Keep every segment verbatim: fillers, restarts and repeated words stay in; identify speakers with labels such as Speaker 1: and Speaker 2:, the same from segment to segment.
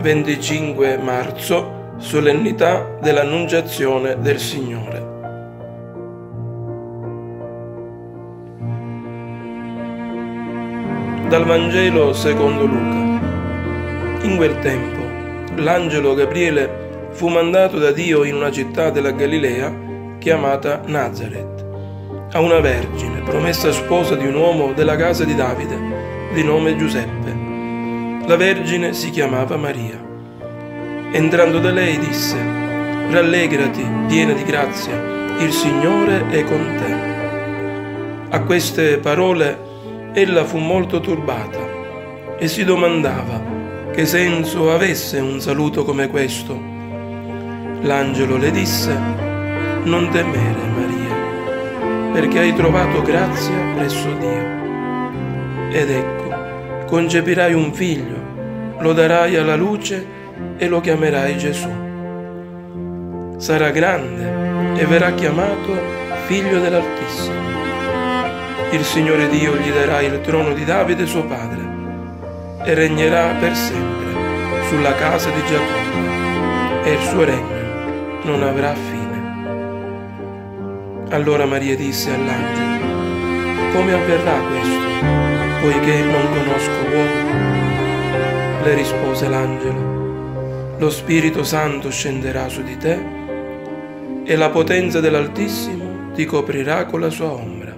Speaker 1: venticinque marzo, solennità dell'Annunciazione del Signore. Dal Vangelo secondo Luca. In quel tempo, l'angelo Gabriele fu mandato da Dio in una città della Galilea chiamata Nazaret, a una vergine promessa sposa di un uomo della casa di Davide, di nome Giuseppe. La vergine si chiamava Maria. Entrando da lei disse: «Rallegrati, piena di grazia, il Signore è con te». A queste parole ella fu molto turbata e si domandava che senso avesse un saluto come questo. L'angelo le disse: «Non temere, Maria, perché hai trovato grazia presso Dio. Ed ecco, concepirai un figlio, lo darai alla luce e lo chiamerai Gesù. Sarà grande e verrà chiamato Figlio dell'Altissimo. Il Signore Dio gli darà il trono di Davide suo padre e regnerà per sempre sulla casa di Giacobbe, e il suo regno non avrà fine». Allora Maria disse all'angelo: «Come avverrà questo, poiché non conosco uomo?» Le rispose l'angelo: «Lo Spirito Santo scenderà su di te e la potenza dell'Altissimo ti coprirà con la sua ombra.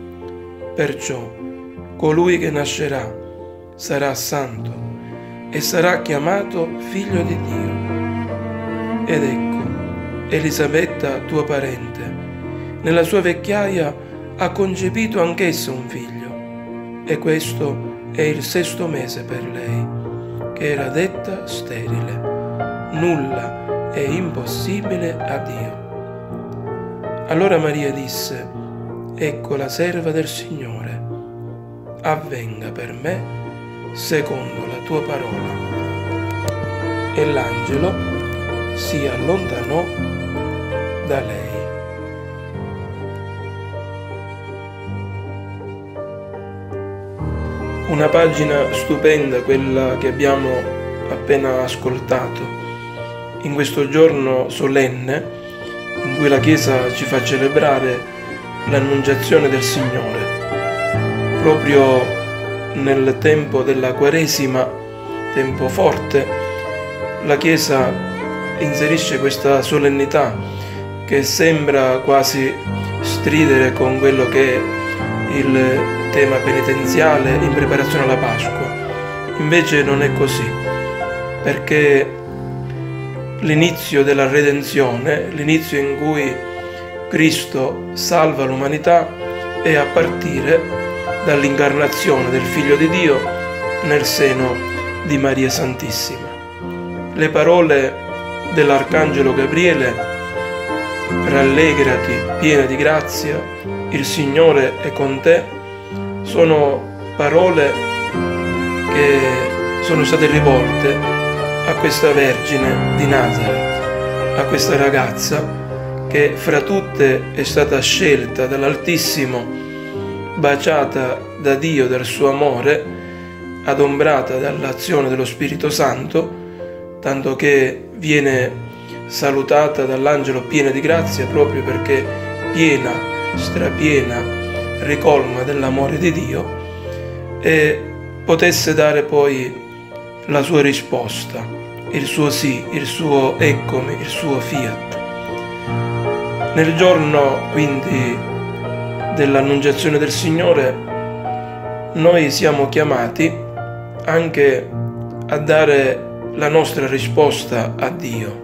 Speaker 1: Perciò colui che nascerà sarà santo e sarà chiamato Figlio di Dio. Ed ecco, Elisabetta, tua parente, nella sua vecchiaia ha concepito anch'essa un figlio, e questo è il sesto mese per lei, che era detta sterile. Nulla è impossibile a Dio». Allora Maria disse: «Ecco la serva del Signore, avvenga per me secondo la tua parola». E l'angelo si allontanò da lei. Una pagina stupenda quella che abbiamo appena ascoltato, in questo giorno solenne in cui la Chiesa ci fa celebrare l'Annunciazione del Signore. Proprio nel tempo della Quaresima, tempo forte, la Chiesa inserisce questa solennità che sembra quasi stridere con quello che è il tema penitenziale in preparazione alla Pasqua. Invece non è così, perché l'inizio della redenzione, l'inizio in cui Cristo salva l'umanità, è a partire dall'incarnazione del Figlio di Dio nel seno di Maria Santissima. Le parole dell'Arcangelo Gabriele: «Rallegrati, piena di grazia, il Signore è con te», sono parole che sono state rivolte a questa Vergine di Nazaret, a questa ragazza che fra tutte è stata scelta dall'Altissimo, baciata da Dio, dal suo amore, adombrata dall'azione dello Spirito Santo, tanto che viene salutata dall'angelo piena di grazia proprio perché piena, strapiena, ricolma dell'amore di Dio, e potesse dare poi la sua risposta, il suo sì, il suo eccomi, il suo fiat. Nel giorno quindi dell'Annunciazione del Signore noi siamo chiamati anche a dare la nostra risposta a Dio.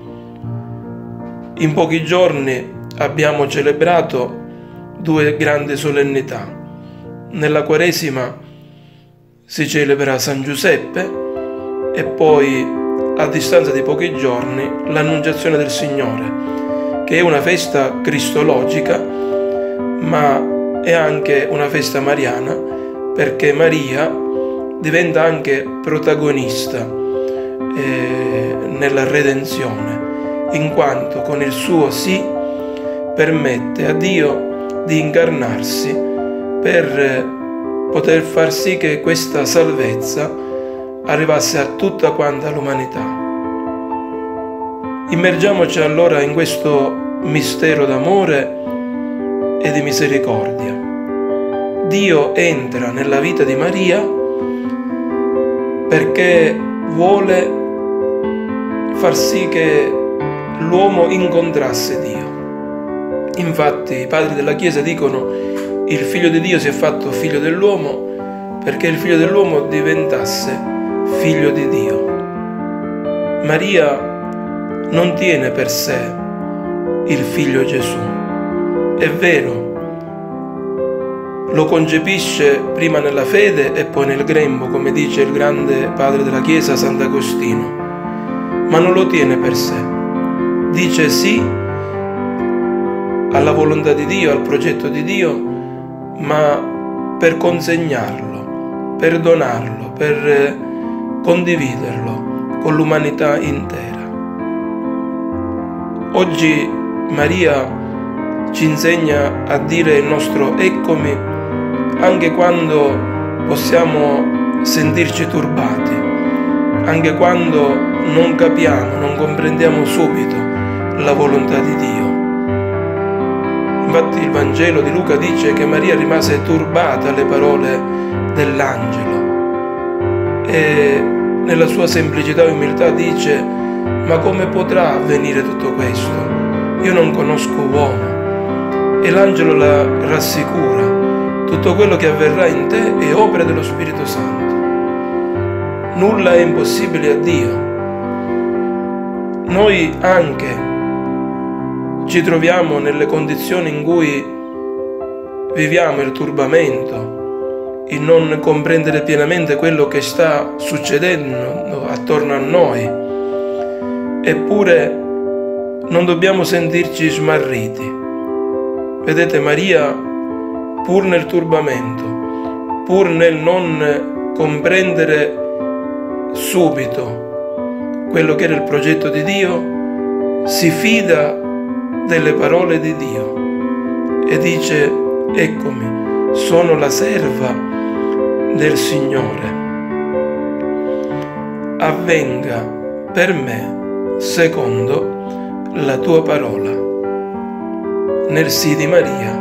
Speaker 1: In pochi giorni abbiamo celebrato due grandi solennità. Nella Quaresima si celebra San Giuseppe e poi, a distanza di pochi giorni, l'Annunciazione del Signore, che è una festa cristologica, ma è anche una festa mariana, perché Maria diventa anche protagonista eh, nella redenzione, in quanto con il suo sì permette a Dio di incarnarsi per poter far sì che questa salvezza arrivasse a tutta quanta l'umanità. Immergiamoci allora in questo mistero d'amore e di misericordia. Dio entra nella vita di Maria perché vuole far sì che l'uomo incontrasse Dio. Infatti i padri della Chiesa dicono: il figlio di Dio si è fatto figlio dell'uomo perché il figlio dell'uomo diventasse figlio di Dio. Maria non tiene per sé il figlio Gesù, è vero, lo concepisce prima nella fede e poi nel grembo, come dice il grande padre della Chiesa Sant'Agostino, ma non lo tiene per sé. Dice sì alla volontà di Dio, al progetto di Dio, ma per consegnarlo, per donarlo, per condividerlo con l'umanità intera. Oggi Maria ci insegna a dire il nostro eccomi anche quando possiamo sentirci turbati, anche quando non capiamo, non comprendiamo subito la volontà di Dio. Infatti il Vangelo di Luca dice che Maria rimase turbata alle parole dell'angelo e nella sua semplicità e umiltà dice: ma come potrà avvenire tutto questo? Io non conosco uomo. E l'angelo la rassicura: tutto quello che avverrà in te è opera dello Spirito Santo. Nulla è impossibile a Dio. Noi anche ci troviamo nelle condizioni in cui viviamo il turbamento, il non comprendere pienamente quello che sta succedendo attorno a noi. Eppure non dobbiamo sentirci smarriti. Vedete, Maria, pur nel turbamento, pur nel non comprendere subito quello che era il progetto di Dio, si fida delle parole di Dio e dice: eccomi, sono la serva del Signore. Avvenga per me secondo la tua parola. Nel sì di Maria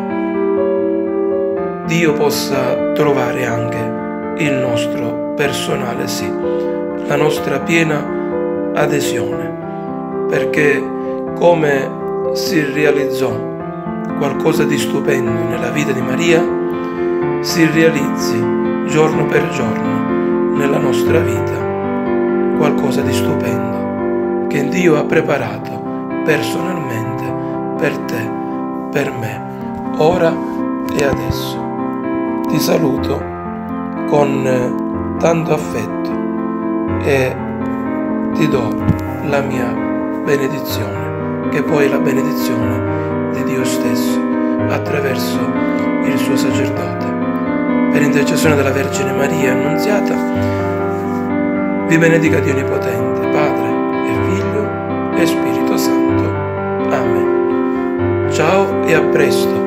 Speaker 1: Dio possa trovare anche il nostro personale sì, la nostra piena adesione, perché come si realizzò qualcosa di stupendo nella vita di Maria, si realizzi giorno per giorno nella nostra vita qualcosa di stupendo che Dio ha preparato personalmente per te, per me, ora e adesso. Ti saluto con tanto affetto e ti do la mia benedizione, che poi è la benedizione di Dio stesso attraverso il suo sacerdote. Per intercessione della Vergine Maria Annunziata, vi benedica Dio Onnipotente, Padre e Figlio e Spirito Santo. Amen. Ciao e a presto.